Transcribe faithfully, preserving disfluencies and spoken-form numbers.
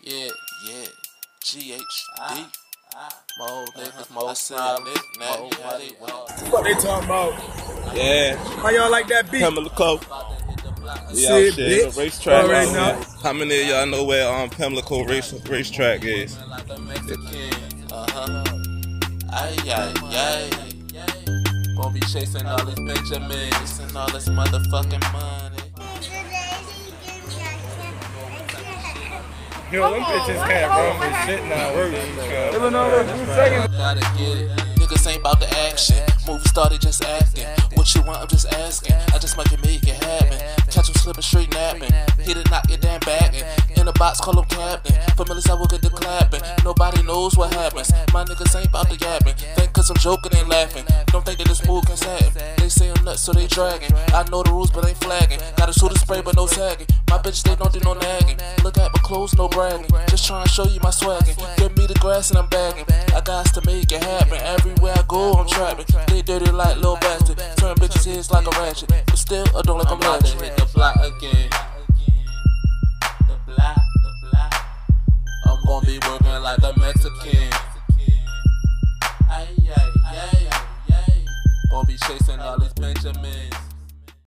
Yeah, yeah. G H D. Mo niggas, mo sound niggas, now how they want. What they talking about? Yeah. How y'all like that beat? Pimlico. See Yeah, it, shit. bitch. The racetrack. Alright now. How many of y'all know where um Pimlico race racetrack is? Uh-huh. Ay, ay, ay. Gonna be chasing all these Benjamins and all this motherfucking money. Yo, them bitches can't run for shit now. Gotta get it. Niggas ain't about the action. Movie started just acting. What you want, I'm just asking. I just might can make it happen. Catch him slipping, straight napping. Hit it, knock your damn back. In a box, call him captain. Familiars, I will get the clapping. Nobody knows what happens. My niggas ain't about the yapping. Think cause I'm joking, ain't laughing. Don't think that this move can satin. They say I'm nuts, so they dragging. I know the rules, but ain't flagging. Got a shooter spray, but no sagging. My bitch, they don't do no nagging. Look at my clothes, no bragging. Just trying to show you my swagging. Give me the grass and I'm bagging. I got to make it happen. Everywhere I go, I'm trapping. They dirty like little bastard. Turn bitches' heads like a ratchet. But still, I don't like I'm ratchet. Hit the block